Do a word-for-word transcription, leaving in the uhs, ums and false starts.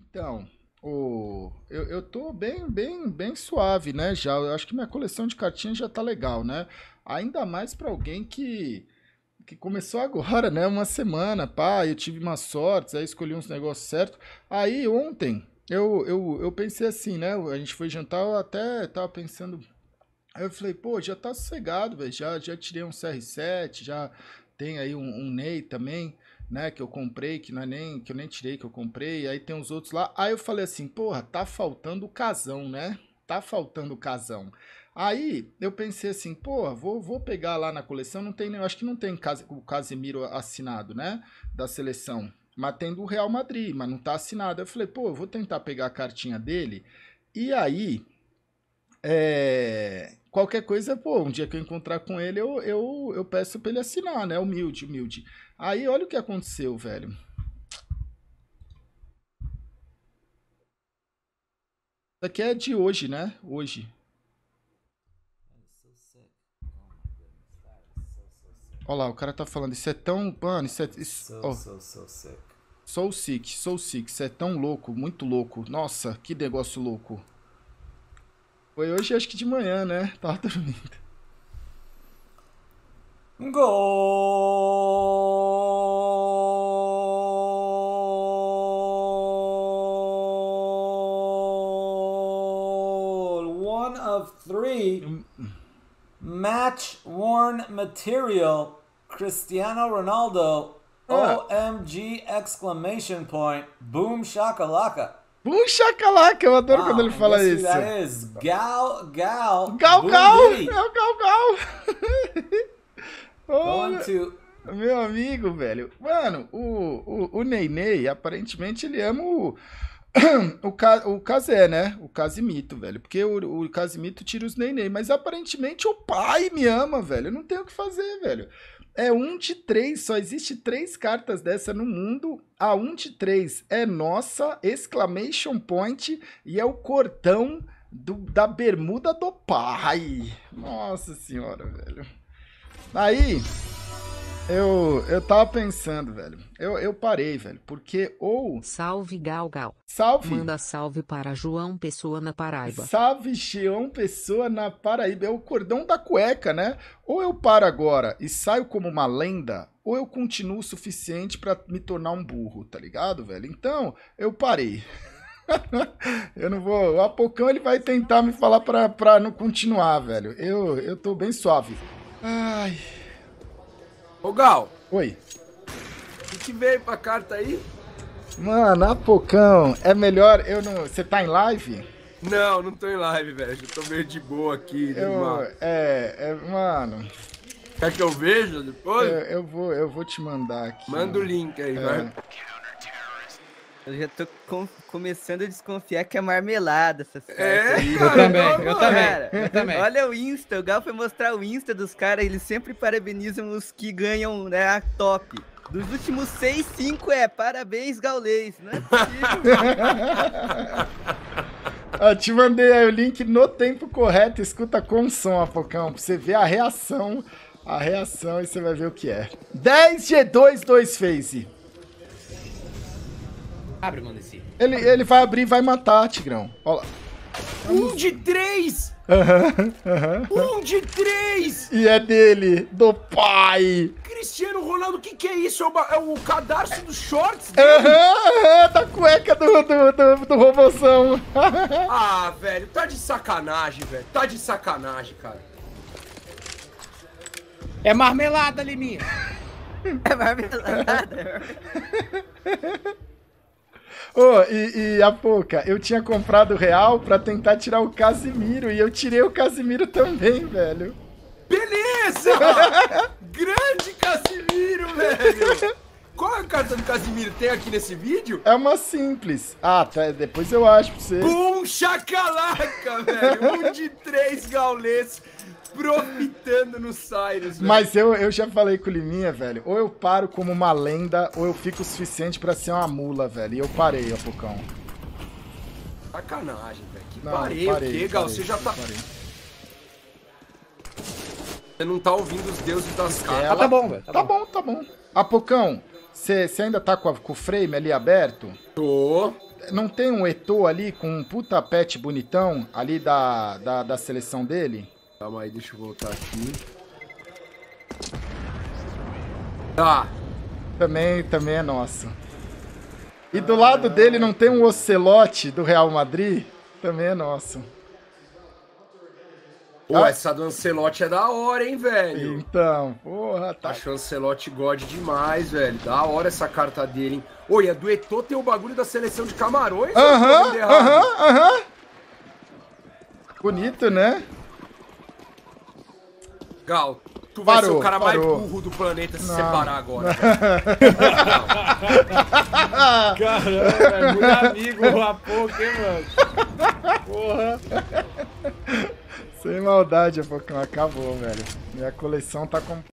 Então, o, eu, eu tô bem, bem, bem suave, né? Já, eu acho que minha coleção de cartinhas já tá legal, né? Ainda mais pra alguém que, que começou agora, né? Uma semana, pá, eu tive umas sortes, aí escolhi uns negócios certos. Aí ontem eu, eu, eu pensei assim, né? A gente foi jantar, eu até tava pensando. Aí eu falei, pô, já tá sossegado, velho. Já, já tirei um C R sete, já tem aí um, um Ney também, né? Que eu comprei, que não é nem, que eu nem tirei, que eu comprei. Aí tem uns outros lá. Aí eu falei assim, porra, tá faltando o casão, né? Tá faltando o casão. Aí eu pensei assim, porra, vou, vou pegar lá na coleção. Não tem, nem- eu acho que não tem Cas- o Casemiro assinado, né? Da seleção. Mas tem do Real Madrid, mas não tá assinado. Aí eu falei, pô, eu vou tentar pegar a cartinha dele. E aí. É, qualquer coisa, pô, um dia que eu encontrar com ele, eu, eu, eu peço pra ele assinar, né? Humilde, humilde. Aí, olha o que aconteceu, velho. Isso aqui é de hoje, né? Hoje. Olha lá, o cara tá falando, isso é tão. Mano, isso é. Isso, So, ó, so, so sick. Soul Sick, Soul Sick, isso é tão louco, muito louco. Nossa, que negócio louco. Foi hoje, acho que de manhã, né? Tava dormindo. Goal! One of three. Match worn material. Cristiano Ronaldo. Ah, O M G exclamation point. Boom shakalaka. puxa calaca, eu adoro quando Wow, ele and fala guess who isso. that is? Gal Gal Gal Boom Gal! Diddy. É o Gal Gal! Going Olha. to Meu amigo, velho. Mano, o, o, o Ney Ney, aparentemente, ele ama o, o, Ca- o Casé, né? O Casimito, velho. Porque o, o Casimito tira os Ney Ney. Mas aparentemente o pai me ama, velho. Eu não tenho o que fazer, velho. É um de três, só existe três cartas dessa no mundo. A um de três é nossa, exclamation point, e é o cordão do- da bermuda do pai. Nossa senhora, velho. Aí, eu, eu tava pensando, velho. Eu, eu parei, velho. Porque ou. Salve Gal Gal. Salve! Manda salve para João Pessoa na Paraíba. Salve, João Pessoa na Paraíba. É o cordão da cueca, né? Ou eu paro agora e saio como uma lenda, ou eu continuo o suficiente pra me tornar um burro, tá ligado, velho? Então, eu parei. Eu não vou. O Apocão ele vai tentar me falar pra, pra não continuar, velho. Eu, eu tô bem suave. Ai. Ô Gal, Oi. o que, que veio pra carta aí? Mano, Apocão, é melhor eu não. Você tá em live? Não, não tô em live, velho. Eu tô meio de boa aqui. Eu. Numa... É, é. Mano. Quer que eu veja depois? Eu, eu vou, eu vou te mandar aqui. Manda o link aí, vai. Eu já tô com- começando a desconfiar que é marmelada essas cartas É, aí. cara, Eu também, não, eu mano. também, Cara, eu também. olha o Insta, o Gal foi mostrar o Insta dos caras, eles sempre parabenizam os que ganham, né, a top. Dos últimos seis, cinco é parabéns, Gaulês. Não é possível. Eu te mandei aí o link no tempo correto. Escuta com som, Apocão, pra você ver a reação. A reação e você vai ver o que é. dez G dois dois phase. Abre, manda esse. Ele, ele vai abrir e vai matar, Tigrão. Olha lá. Um de três! Aham, aham. Um de três! E é dele, do pai. Cristiano Ronaldo, o que, que é isso? É o, ba- é o cadarço dos shorts dele? Aham, aham, da cueca do, do, do, do robôzão. Ah, velho, tá de sacanagem, velho. Tá de sacanagem, cara. É marmelada, Liminha. É marmelada. Ô, e, e a pouca, eu tinha comprado o real pra tentar tirar o Casimiro e eu tirei o Casimiro também, velho. Beleza! Grande Casimiro, velho! Qual é a carta do Casimiro? Tem aqui nesse vídeo? É uma simples. Ah, tá, depois eu acho pra você. Bum chacalaca, velho! Um de três gaulês profitando no Cyrus, velho. Mas eu, eu já falei com o Liminha, velho. Ou eu paro como uma lenda, ou eu fico o suficiente pra ser uma mula, velho. E eu parei, Apocão. Sacanagem, velho. Que Não, parei, parei, o quê, Gal? parei, Você já tá... parei. Você não tá ouvindo os deuses das cartas. Ah, tá bom, velho. Tá bom, tá bom. Apocão, você ainda tá com, a- com o frame ali aberto? Tô. Não tem um Eto'o ali com um puta pet bonitão ali da, da, da seleção dele? Calma aí, deixa eu voltar aqui. Tá. Também, também é nosso. E do lado dele não tem um Ocelote do Real Madrid? Também é nosso. Pô, Ah. essa do Ancelotti é da hora, hein, velho? Então, porra, tá. Acho o Ancelotti God demais, velho. Da hora essa carta dele, hein? Oi, a do Eto'o tem o bagulho da seleção de Camarões? ou eu tô Aham, vendo errado? aham, aham. Bonito, né? Gal, tu vai Parou, ser o cara parou. mais burro do planeta se Não. separar agora. Caramba, é muito amigo o Apoca, hein, mano? Porra. Sem maldade, Apocão. Acabou, velho. Minha coleção tá com...